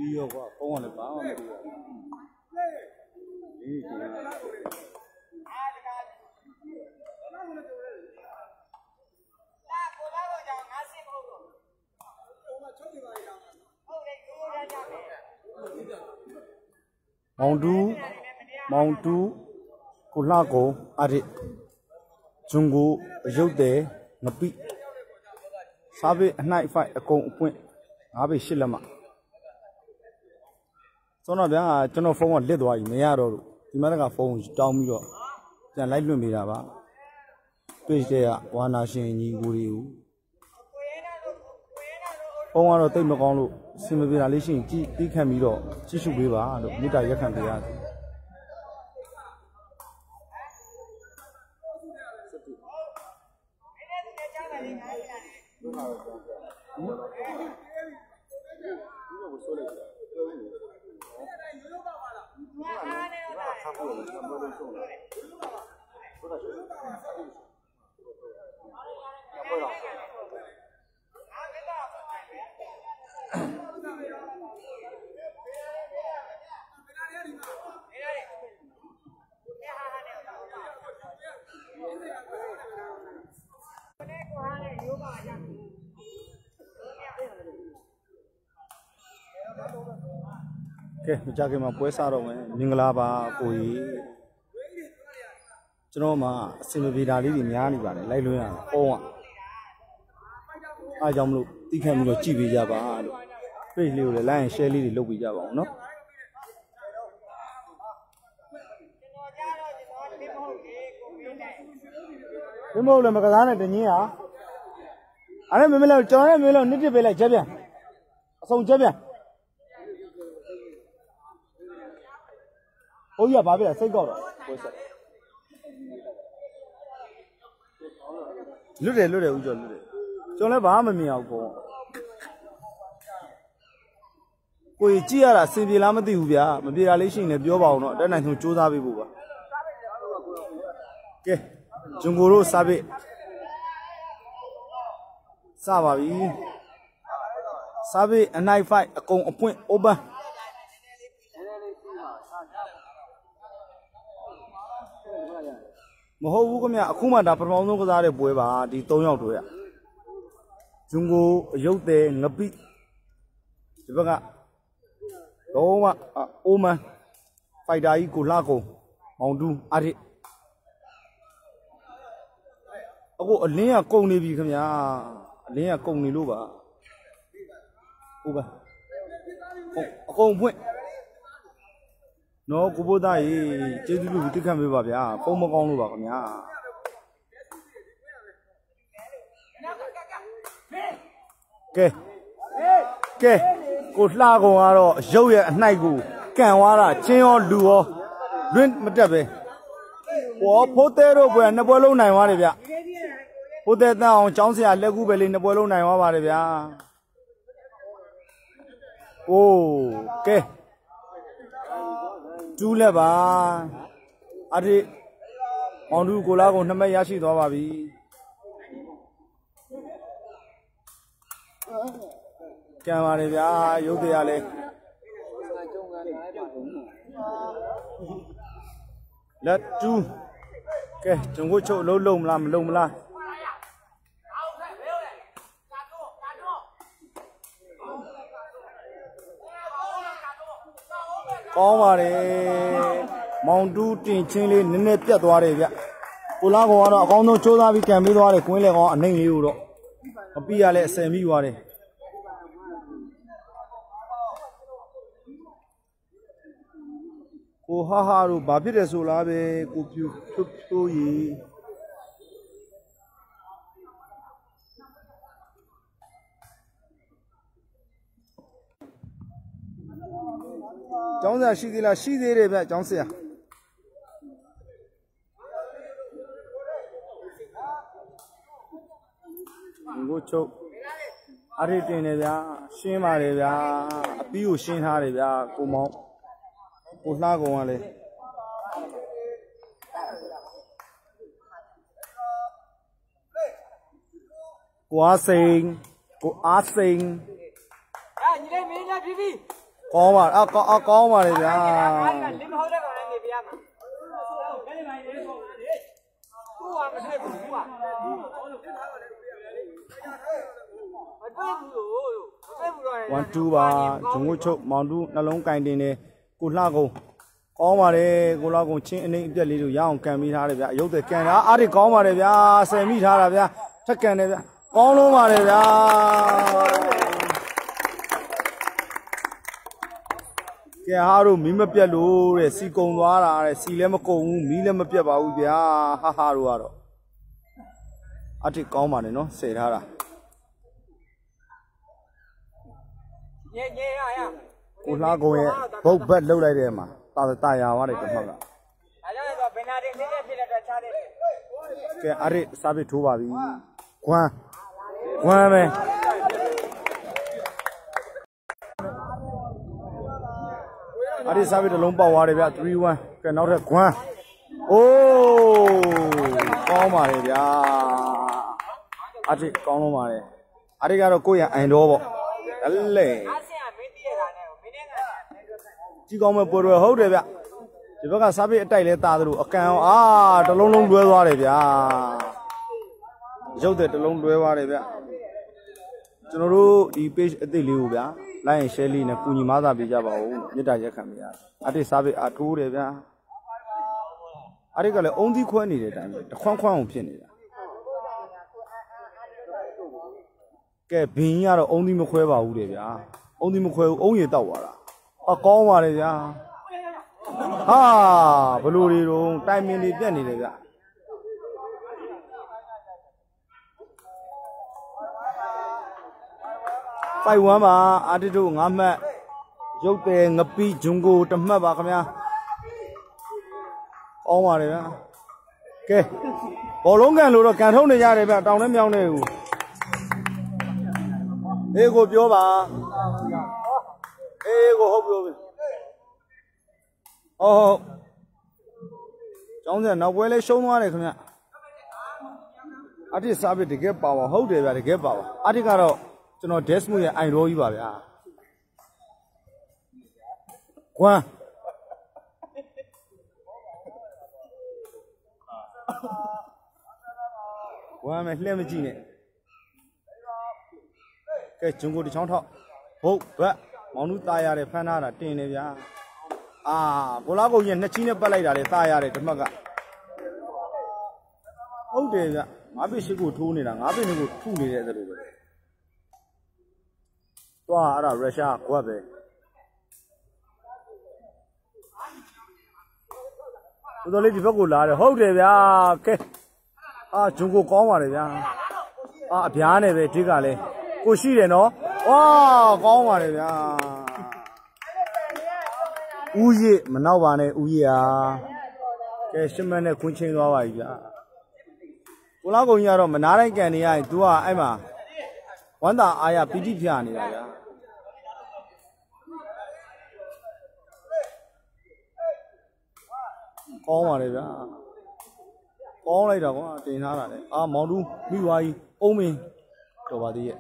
ရောကွာဖုန်းကလည်းဘာမှမသိဘူးဒီကျင်းမောင်တူကိုလှကုန်အဲ့ဒီဂျုံကိုရုပ်တယ်ငပိစားပေးအနှိုက်ဖိုက်အကုန်အပွင့်9ပေ8လက်မှကျွန်တော်ဗျာကျွန်တော်ဖုန်းကလစ်သွားပြီမရတော့လို့ဒီမှာကဖုန်းတောင်းပြီးတော့ပြန်လိုက်လွှင့်ပေးတာပါတွေ့တဲ့ကဝါနာရှင်ညီကိုတွေကိုဖုန်းကတော့တိတ်မကောင်းလို့အဆင်မပြေတာလေးရှိရင်ကြည့်ပြီးခံပြီးတော့ကြည့်ရှုပေးပါလို့မေတ္တာရက်ခံပေးရတယ်ကဲမကြခင်မှာပွဲစားတော့မယ်မင်္ဂလာပါကိုကြီးကျွန်တော်မှအစင်မပြေတာလေးတွေများနေပါတယ်လိုက်လွှင့်ရတာဖုန်းကအားကြောင့်မလို့တိခတ်ပြီးတော့ကြည့်ပေးကြပါလို့ page လေးကိုလည်း like and share လေးတွေလုပ်ပေးကြပါအောင်နော်ဒီမဟုတ်လည်းမကစားနဲ့တငင်းဟာအဲ့ဒါမမေးလို့ကျွန်တော်လည်းမေးလို့နှစ်တစ်ပေးလိုက်ချက်ပြန်အဆုံးချက်ပြန်ဟုတ်ရပါပြီလားစိတ်ကောက်တော့ပွဲဆက်လွတ်တယ်ဦးကျော်လွတ်တယ်ကျွန်တော်လည်းဘာမှမမြင်အောင်ကိုကြီးကြည့်ရတာစင်ပြေလားမသိဘူးဗျာမပြေတာလေးရှိရင်လည်းပြောပါအောင်တော့အတက်နိုင်ဆုံးစူးစမ်းပေးဖို့ပါကဲဂျွန်ကိုတို့စားပေးစပါပြီစားပေးအနိုင်ဖိုက်အကုန်အပွင့် openမဟုတ်ဘူးခင်ဗျအခုမှဒါပထမဆုံးကစားတဲ့ပွဲပါဒီ3ယောက်တို့ရဂျုံကိုရုပ်တယ်ငပိဒီဘက်ကတော့မှအိုမန်ဖိုက်တာကြီးကိုလှကုန်မောင်တူအားရအခုအလင်းကကုန်နေပြီခင်ဗျအလင်းကကုန်နေလို့ပါဟုတ်ပါအကုန်ဖွင့်နော်ကိုဘိုးသားကြီးကျေးဇူးပြုပြီးတိခတ်ပေးပါဗျာဖုန်းမကောင်းလို့ပါခင်ဗျာကဲကိုလှကုန်ကတော့ရုပ်ရဲ့အနှိုက်ကိုကန်သွားတာချင်းရောလူရောလွင့်မတက်ပဲဟောဖိုးသေးတို့ပွဲနှစ်ပွဲလုံးနိုင်သွားတယ်ဗျဖိုးသေးတန်းအောင်ចောင်းဆရာလက်ကူပဲလေးနှစ်ပွဲလုံးနိုင်သွားပါတယ်ဗျာโอ้ကဲကျူးလက်ပါအဲ့ဒီမောင်တူကိုလာကို2မှတ်ရရှိသွားပါပြီကြံပါတယ်ဗျာရုပ်တရားလဲလက်တူကဲကျွန်ကိုချုပ်လုံးမလားမလုံးမလားကောင်းပါတယ်မောင်တူတင်ချင်းလေးနည်းနည်းပြတ်သွားတယ်ဗျကိုလာကောင်ကတော့အကောင်းဆုံးစူးစမ်းပြီးကန်ပေးသွားတယ်ကွင်းလေကောင်အနှိမ့်လေးကိုတော့မပြီးရလဲအစင်မိသွားတယ်ကိုဟာတို့ဘာဖြစ်တယ်ဆိုလားပဲကိုပြူဖြိုးရီကျောင်းဆရာရှိသေးလားရှိသေးတယ်ဗျကျောင်းဆရာကိုချုပ်အရိတင်တယ်ဗျာရှင်းပါတယ်ဗျာအပီးကိုရှင်းထားတယ်ဗျာကိုမောင်ကိုလှကုန်ကလည်းကိုအားစိန်ညီလေးမင်းညာပြီကောင်းပါကောင်းပါလေဗျာ1 2ပါဂျုံကိုချုပ်မောင်တူနှလုံးကင်တင်နေကိုလှကုန်းကောင်းပါတယ်ကိုလှကုန်းချင်းအနေအပြက်လေးတို့ရအောင်ကန်မိထားတယ်ဗျာရုပ်တယ်ကန်တာအားတွေကောင်းပါတယ်ဗျာဆယ်မိထားတာဗျာထက်ကန်တယ်ဗျာကောင်းလုံးပါတယ်ဗျာကဲဟာတို့မီးမပြတ်လို့တဲ့စီကုံသွားတာတဲ့စီလည်းမကုံဘူးမီးလည်းမပြတ်ပါဘူးဗျာဟာတို့ကတော့အတိကောင်းပါတယ်နော်ဆယ်ထားတာညရကိုလှကုံရဲ့ဘုတ်ဘက်လှုပ်လိုက်တဲ့မှာတာယာသွားတယ်တစ်မှတ်ကဒါကြောင့်ဆိုဘယ်နာတင်စစ်ဖြစ်တဲ့အတွက်ချားတယ်ကဲအရိစားပစ်ထိုးပါပြီခွမ်းပဲအရိစားပစ်တစ်လုံးပေါက်သွားတယ်ဗျ3-1ကဲနောက်ထပ်ခွမ်းအိုးကောင်းပါလေဗျာအရိကောင်းလုံးပါတယ်အရိကတော့ကိုယ့်ရအိုင်တော်ပေါ့လေကြီးကောင်းမဲ့ပေါ်ရဟုတ်တယ်ဗျဒီဘက်ကစားပစ်အတိုက်လဲတာသလိုအကန်အောင်တလုံးလုံးလွဲသွားတယ်ဗျာရုပ်တဲ့တလုံးလွဲသွားတယ်ဗျကျွန်တော်တို့ဒီ page အသစ်လေးကိုဗျာ like and share လေးနဲ့ကူညီမသာပေးကြပါဦးမေတ္တာရက်ခံပေးရအတိစားပစ်အထိုးတယ်ဗျာအတိကလည်းအုံသီးခွဲနေတဲ့အတိုင်းပဲတခွန်းခွန်းအောင်ဖြစ်နေတာကဲဘင်းကြီးကတော့အုံသီးမခွဲပါဘူးတဲ့ဗျာအုံသီးမခွဲဘူးအုံးရည်တောက်သွားတာကောင်းပါလေဗျာဟာဘလို့တွေတော့တိုင်မင်တွေပြက်နေတယ်ဗျ5-1ပါအာတီတို့9မှတ်ရုပ်တယ်ငပီဂျုံကို1မှတ်ပါခင်ဗျာကောင်းပါလေဗျာကဲဘောလုံးကန်လို့တော့ကန်ထုံးနေကြတယ်ဗျတောင်နဲ့မြောင်းနေဘူးအေးကိုပြောပါအေးကိုဟုတ်ပြောပြီဟုတ်ကျောင်းဆက်နောက်ပွဲလေးရှုံးသွားတယ်ခင်ဗျအတိစားပစ်တကယ်ပါပါဟုတ်တယ်ဗျတကယ်ပါပါအတိကတော့ကျွန်တော် desk မှုရဲ့အိုင်ရောကြီးပါဗျာကွမ်းဝမ်းမယ်လှည့်မကြည့်နဲ့ကဲဂျုံကိုတစ်ချောင်းထောက်ဟုတ်ဘက်မောင်နူးตายရတယ်ဖမ်းထားတာတင်နေဗျာကိုလာကိုကြီးနှစ်ချီးနဲ့ပတ်လိုက်တာလေตายရတယ်ဓမတ်ကဟုတ်တယ်ဗျ9ပိ8ကိုထိုးနေတာ9ပိ2ကိုထုနေတဲ့သလိုပဲသွားအဲ့ဒါရုရှားကွက်ပဲတော်လေးဒီဘက်ကိုလာတယ်ဟုတ်တယ်ဗျာကဲဂျုံကိုကောင်းပါလေဗျာအပြားနဲ့ပဲဒီကလည်းကိုရှိတယ်နော်ဝါကောင်းပါလေဗျာဦးရည်မနောက်ပါနဲ့ဦးရည်ဟာကဲရှမနဲ့ခွင်းချင်းသွားပါပြီဗျာကိုလောက်ကုံကြီးကတော့မနားတိုင်းကန်နေရရင် तू ကအဲ့မှာဝမ်းသာအားရပီတိပြနေတာဗျာကောင်းပါလေဗျာကောင်းလိုက်တာကွာတင်ထားတာလေမောင်တူးမိသွားကြီးအုံးမင်းတော်ပါသေးရဲ့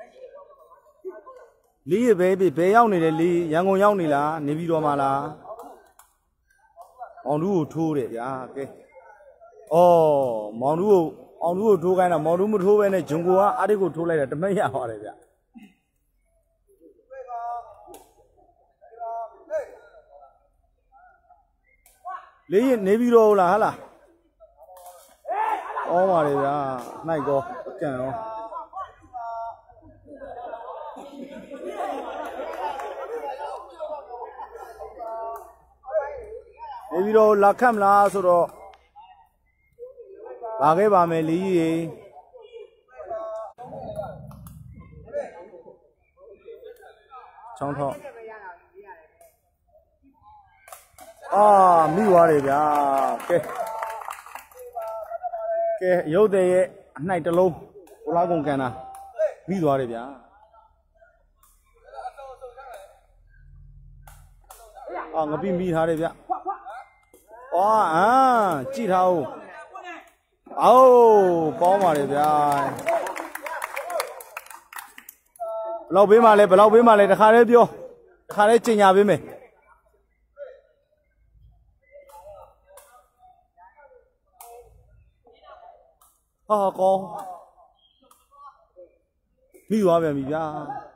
လီးရပဲဘယ်ရောက်နေလဲလီးရန်ကုန်ရောက်နေလားနေပြီးတော့မှလားမောင်တူးကိုထိုးတယ်ဗျာကဲမောင်တူးကိုထိုးခိုင်းတာမောင်တူးမထိုးပဲနဲ့ဂျုံကိုကအားတွေကိုထိုးလိုက်တာတမက်ရပါတယ်ဗျာလီးရနေပြီးတော့လားဟာလားကောင်းပါလေဗျာနိုင်ကောအကန်ရောနေပြီးတော့လာခတ်မလားဆိုတော့လာခဲ့ပါမယ်လီကြီးရေချောင်းထောက်မိသွားတယ်ဗျာကဲရုပ်တဲ့ရဲ့အနှိုက်တစ်လုံးကိုလာကုန်ကန်တာမိသွားတယ်ဗျာငပိမိထားတယ်ဗျကြည့်ထားဦးကောင်းပါလေဗျာဘယ်လောက်ပေးမှလဲတခါလေးပြောတခါလေးကျင်ညာပေးမယ်ဟာကောမိသွားပြန်ပြီဗျာ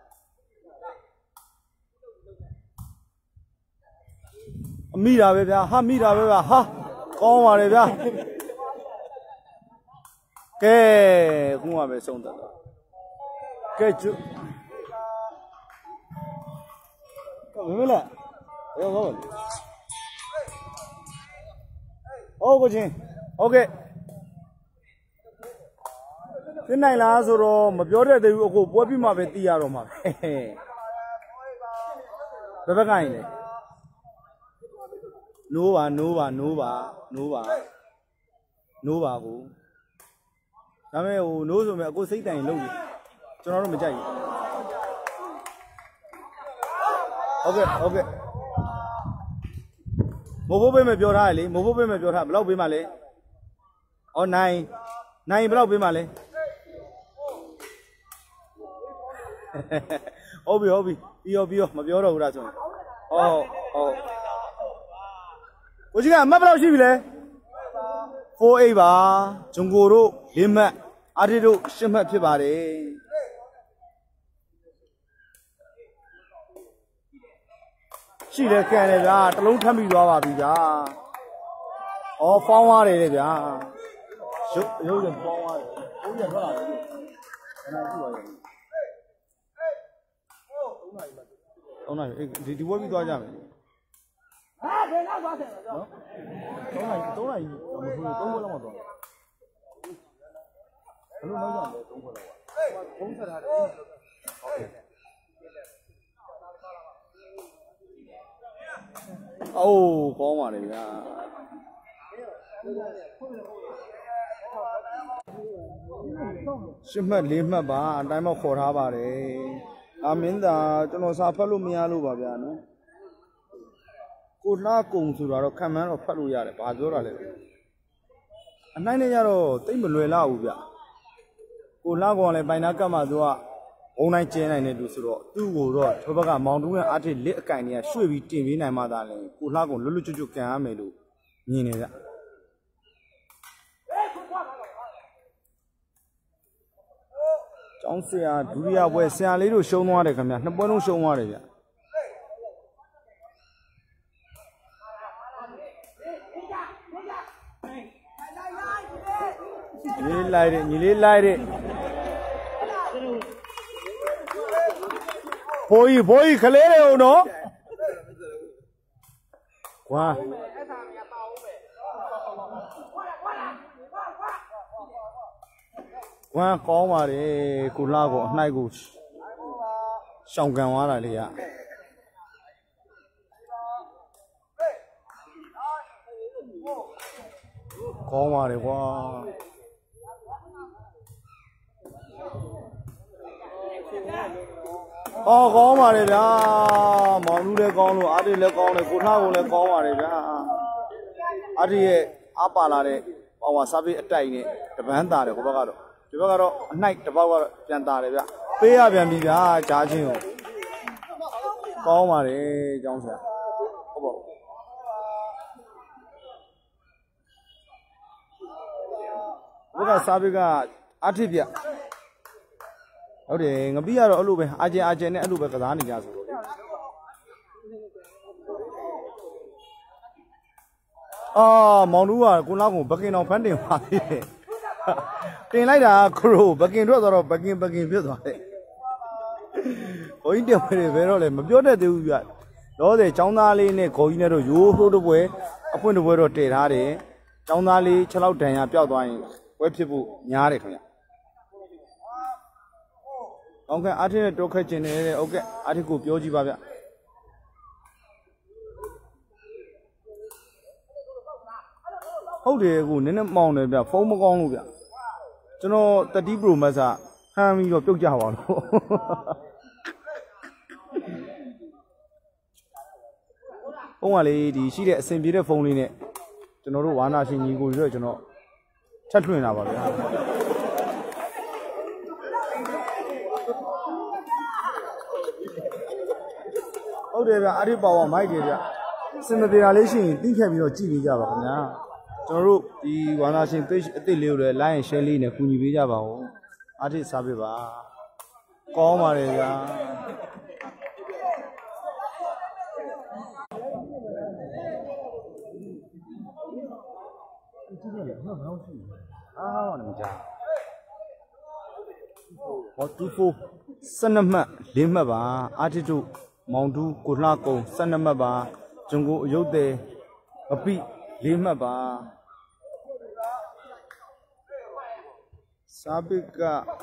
မိတာပဲဗျာဟာမိတာပဲဗျာဟာကောင်းပါလေဗျာကဲခုမှပဲဆုံးသက်ကဲကျမမလားရောကောဟုတ်ကိုချင်းโอเคဖြစ်နိုင်လားဆိုတော့မပြောတတ်သေးဘူးအခုပွဲပြီးမှပဲသိရတော့မှာပဲဘယ်ဘက်ကိုင်းလဲနိုးပါကိုဒါပေမဲ့ဟိုနိုးဆိုမဲ့အခုစိတ်တိုင်လုံးပြီကျွန်တော်တို့မကြိုက်ဘူးဟုတ်ကဲ့မိုးဖို့ပေးမယ်ပြောထားရလေမိုးဖို့ပေးမယ်ပြောထားဘယ်လောက်ပေးမှလဲဩနိုင်ဘယ်လောက်ပေးမှလဲဟုတ်ပြီပြီးရောမပြောတော့ဘူးလားဆိုရင်ဟုတ်ကိုကြီးကအမှတ်ဘယ်လောက်ရှိပြီလဲ48ပါဂျုံကိုတို့4မှတ်အာတီတို့10မှတ်ဖြစ်ပါတယ်ရှိတယ်ကန်တယ်ဗျာတလုံးထပ်ပြီးသွားပါပြီဗျာဩဖောင်းသွားတယ်လေဗျာရုပ်ဖောင်းသွားတယ်ဘုန်းကြီးထွက်လာတယ်ခဏကြည့်ပါဦး3 နာရီဒီဝက်ပြီးသွားကြမယ်ဟာဘယ်တော့သွားတယ်နော်3 နာရီမဟုတ်ဘူး3ခွက်လောက်မှသွားဘယ်လိုနောက်ကြလဲ3ခွက်လောက်ကဖုံးဆက်ထားတယ်ဟုတ်ကဲ့အိုးကောင်းပါလေဗျာ10မှတ်4မှတ်ပါအတိုင်းမခေါ်ထားပါတယ်အမင်းသာကျွန်တော်စာဖတ်လို့မရလို့ပါဗျာနော်ကိုလှကုံဆိုတာတော့ခံမှန်းတော့ဖတ်လို့ရတယ်ဘာပြောတာလဲအနိုင်နဲ့ကြတော့တိတ်မလွယ်လောက်ဘူးဗျကိုလှကောင်လည်းပိုင်နာကတ်မှသူကဘုံတိုင်းကျင်းနိုင်တယ်သူဆိုတော့သူ့ကိုတော့ဘဘကမောင်တူးရဲ့အားထိလက်အကင်တွေကရွှေ့ပြီးတင်ပေးနိုင်မှသာလဲကိုလှကောင်လွတ်လွတ်ကျွတ်ကျွတ်ကန်ရမယ်လို့မြင်နေဗျကျောင်းဆရာဒုတိယပွဲဆရာလေးတို့ရှုံးသွားတယ်ခင်ဗျာ2ပွဲလုံးရှုံးသွားတယ်ဗျညီလေးလိုက်တယ်ဘိုးကြီးခလေးတယ်ဦးနော်ကွာကောင်းပါတယ်ကိုလှကိုအနှိုက်ကိုရှောင်ကန်သွားတာလေရကောင်းပါတယ်ကွာကောင်းပါတယ်ဗျာမောင်လူလည်းကောင်းလို့အာတီလည်းကောင်းတယ်ကိုလှကိုလည်းကောင်းပါတယ်ဗျာအာတီရဲ့အားပါလာတဲ့ပါဝါစာပေအတိုက်နဲ့တပန်းတာတယ်ဟိုဘက်ကတော့ဒီဘက်ကတော့အနှိုက်တစ်ပေါက်ကတော့ပြန်တာတယ်ဗျပေးရပြန်ပြီဗျာကြားချင်းကိုကောင်းပါတယ်ကျောင်းဆရာဟုတ်ပါဘူးဘုရားစာပေကအထစ်ပြဟုတ်တယ်ငပိကတော့အဲ့လိုပဲအာကျင်နဲ့အဲ့လိုပဲကစားနေကြဆိုတော့လေမောင်တို့ကကိုလောက်ကိုဘကင်တော်ဖန်းတင်ပါသေးတယ်တင်လိုက်တာခရိုဘကင်ထွက်သွားတော့ဘကင်ဖြစ်သွားတယ်။ကိုကြီးတင်မယ်ဘယ်တော့လဲမပြောတတ်သေးဘူးဗျ။တော့တဲ့ចောင်းသားလေးနဲ့ကိုကြီးနဲ့တော့ရိုးထိုးတပွဲအဖွင့်တပွဲတော့တည်ထားတယ်။ចောင်းသားလေး6လောက်တန်ရပျောက်သွားရင်ပွဲဖြစ်ဖို့များတယ်ခင်ဗျ။ဟုတ်ကဲ့အားထနဲ့တိုးခက်ကျင်တယ်တဲ့ဟုတ်ကဲ့အားထကိုပြောကြည့်ပါဗျ။ဟုတ်တယ်အခုနည်းနည်းမောင်းတယ်ဗျဖုန်းမကောင်းလို့ဗျကျွန်တော်30 Pro Max ဟမ်းပြီးတော့ပြုတ်ကြပါလို့ဖုန်းကလေဒီရှိတဲ့အဆင်ပြေတဲ့ဖုန်းလေးနဲ့ကျွန်တော်တို့ဝါနာရှင်ညီကိုတွေတော့ကျွန်တော်ချက်ထွင်တာပါဗျာဟုတ်တယ်ဗျအဲ့ဒီပါဝါမိုက်တယ်ဗျစင်မပြေတာလေးရှိရင်တင်းခဲ့ပြီးတော့ကြည့်ပေးကြပါခင်ဗျာကျွန်တော်တို့ဒီဝါနာရှင် page အစ်စ်လေးကိုလည်း like and share လေးနဲ့ကူညီပေးကြပါဦးအားထိစားပေးပါကောင်းပါတယ်ဗျာအားမကြဟော24 12မှတ်4မှတ်ပါအာတိတုမောင်တူကိုလှကုံ12မှတ်ပါဂျုံကိုအယုတ်တယ်အပိ4မှတ်ပါစာပိက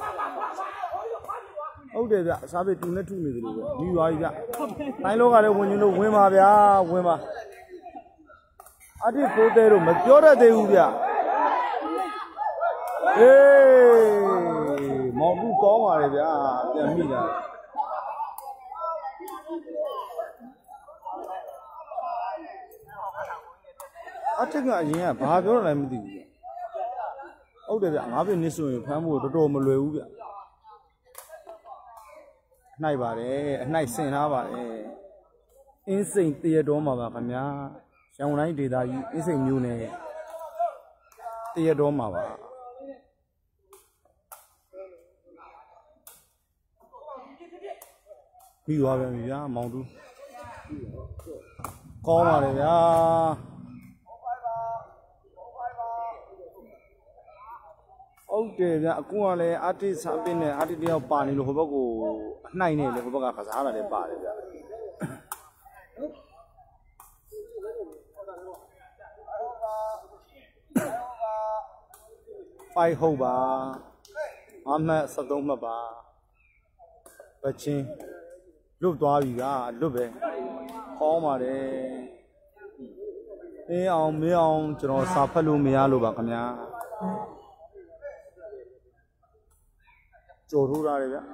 ဟုတ်တယ်ဗျစာပိတူနဲ့ထုနေတယ်လို့ပဲဒီရွာကြီးဗျတိုင်းလောကလည်းဝင်ချင်းတို့ဝင်ပါဗျာဝင်ပါအာတိကိုတဲတို့မပြောတတ်သေးဘူးဗျအေးမောင်ဘူးကောင်းပါလေဗျာပြန်မိတာအထက်ကအရင်ကဘာပြောရလဲမသိဘူးဟုတ်တယ်ဗျငါးပြင်းနစ်ဆိုရင်ဖမ်းဖို့တော်တော်မလွယ်ဘူးဗျအနှိုက်ပါတယ်အနှိုက်ဆင်ထားပါတယ်အင်းစိန်တရတော်မှာပါခင်ဗျာရန်ကုန်တိုင်းဒေသကြီးအင်းစိန်မြို့နယ်တရတော်မှာပါပြီးသွားပြန်ပြီဗျာမောင်တူကောင်းပါလေဗျာဟုတ်တယ်ဗျအခုကလည်းအာတိစာပင်းနဲ့အာတိတယောက်ပါနေလို့ဟိုဘက်ကိုအနှိုက်နေလေဟိုဘက်ကကစားတာလည်းပါတယ်ဗျပိုင်ဟုတ်ပါအမှတ်73မှတ်ပါပချင်းလွတ်သွားပြီကလွတ်ပဲခေါင်းပါတယ်အေးအောင်မင်းအောင်ကျွန်တော်စာဖတ်လို့မရလို့ပါခင်ဗျာကြော်ထိုးတာလေဗျ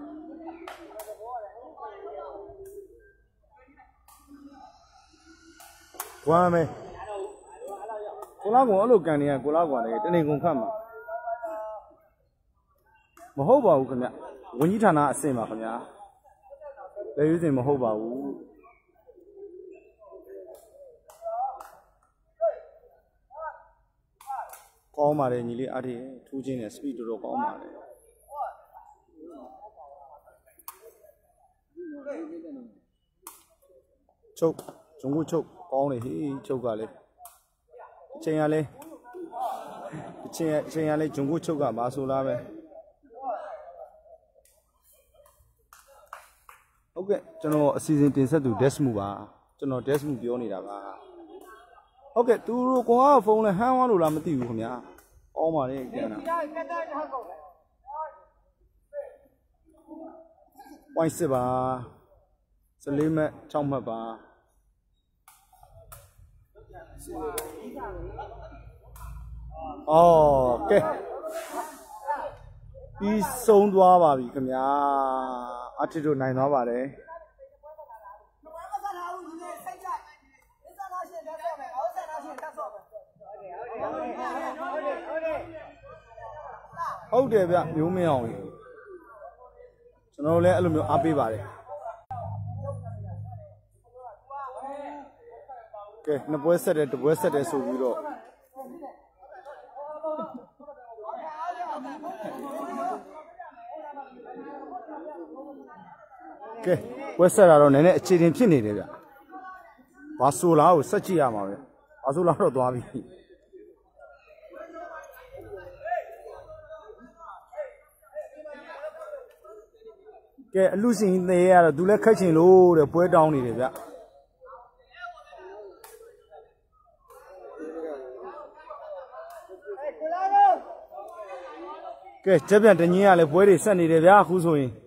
ဝမ်းမယ်ကိုလာကောင်အဲ့လိုကန်နေရကိုလာကောင်လည်းတနေကုန်ခတ်မှာမဟုတ်ပါဘူးခင်ဗျဝန်ကြီးဌာနအဆင့်ပါခင်ဗျာလေရွေးစင်မဟုတ်ပါဘူးကောင်းပါတယ်ညီလေးအားထိထူးချင်းနဲ့ speed တော်တော်ကောင်းပါတယ်ချုပ်ဂျုံကိုချုပ်ကောင်းလေဟေးချုပ်ကလည်းအချိန်ရလဲအချိန်ရလဲဂျုံကိုချုပ်ကမဆိုလားပဲဟုတ်ကဲ့ကျွန်တော်အစီအစဉ်တင်ဆက်သူ desk မှုပါကျွန်တော် desk မှုပြောနေတာပါဟုတ်ကဲ့သူတို့ကွန်ကဖုန်းနဲ့ဟန်းဝါလို့လားမသိဘူးခင်ဗျာအောင်းပါလေကျန်တာဝိုင်းစစ်ပါ14မှတ်6မှတ်ပါအော်ကဲပြီးဆုံးသွားပါပြီခင်ဗျာအထစ်တို့နိုင်သွားပါတယ်ဟုတ်တယ်ဗျမျိုးမင်းအောင်ကျွန်တော်လည်းအဲ့လိုမျိုးအားပေးပါတယ်ကဲနှစ်ပွဲဆက်တယ်တစ်ပွဲဆက်တယ်ဆိုပြီးတော့ကဲပွဲဆက်တာတော့နည်းနည်းအခြေတင်ဖြစ်နေတယ်ဗျဘာဆိုလားကိုဆက်ကြည့်ရမှာပဲဘာဆိုလားတော့သွားပြီကဲအလူရှင်သေးရတော့သူလည်းခက်ချင်လို့တဲ့ပွဲတောင်းနေတယ်ဗျကဲချက်ပြန်တငင်းရလဲပွဲတွေဆက်နေတယ်ဗျာအခုဆိုရင်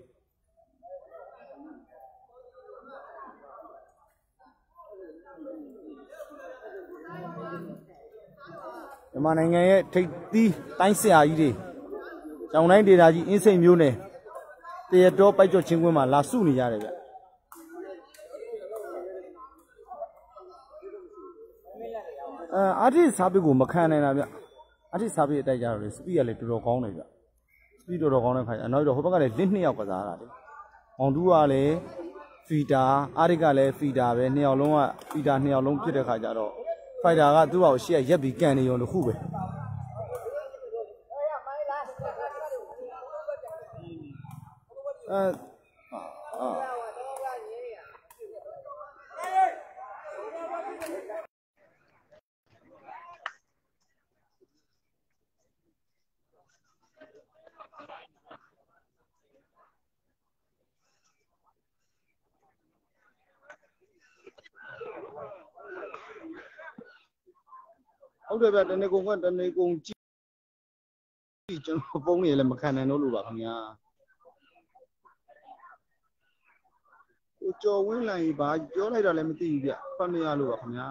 မြန်မာနိုင်ငံရဲ့ထိပ်သီးတိုင်းဆရာကြီးတွေကျောင်းတိုင်းဒေသကြီးအင်းစိန်မျိုးနယ်တရတော်ပိုက်ကျော်ချင်းကွင်းမှာလာစုနေကြတယ်ဗျအာတိစာပေကိုမခံနိုင်တာဗျအာတိစာပေအတိုက်ကြတော့လေစပီးကလည်းတော်တော်ကောင်းတယ်ဗျစပီးတော်တော်ကောင်းတဲ့ခါကျနောက်တော့ဟိုဘက်ကလည်းလင်း2ယောက်ကစားတာလေမောင်တူးကလည်း feeder အားရကလည်း feeder ပဲနှစ်ယောက်လုံးက feeder နှစ်ယောက်လုံးဖြစ်တဲ့ခါကျတော့ fighter ကသူ့အောင်ရှေ့ရက်ပြီးကန်နေရုံတခုပဲဟုတ်တယ်ဗျတနေကုန်ကတနေကုန်ကြည့်ကျွန်တော်ပုံနေလည်းမခံနိုင်တော့လို့ပါခင်ဗျာကိုကျော်ဝင်းလိုက်ဘာပြောလိုက်တာလည်းမသိဘူးဗျဖတ်မရလို့ပါခင်ဗျာ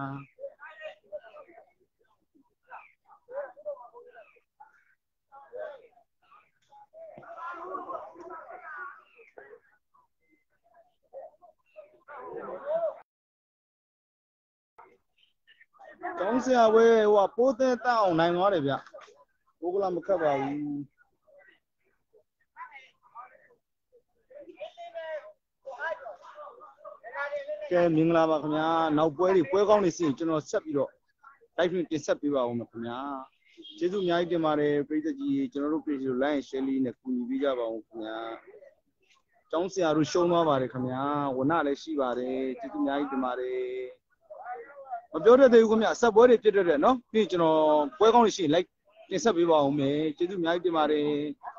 ကျောင်းဆရာဝဲဟိုပိုးသက်တအောင်နိုင်သွားတယ်ဗျဘိုးကလာမခတ်ပါဘူးကဲမင်္ဂလာပါခင်ဗျာနောက်ပွဲတွေပွဲကောင်းနေစီကျွန်တော်ဆက်ပြီးတော့တိုက်တွန်းတင်ဆက်ပေးပါဦးမယ်ခင်ဗျာကျေးဇူးအများကြီးတင်ပါတယ်ပရိသတ်ကြီးကျွန်တော်တို့ page ကို like and share လေးနဲ့ကူညီပေးကြပါဦးခင်ဗျာကျောင်းဆရာတို့ရှုံးသွားပါတယ်ခင်ဗျာဝဏလည်းရှိပါတယ်ကျေးဇူးအများကြီးတင်ပါတယ်မပြောတတ်သေးဘူးခင်ဗျဆက်ပွဲတွေဖြစ်တဲ့နော်ပြီးကျွန်တော်ပွဲကောင်းနေရှိ like တင်ဆက်ပေးပါဦးမယ်ကျေးဇူးအများကြီးတင်ပါတယ်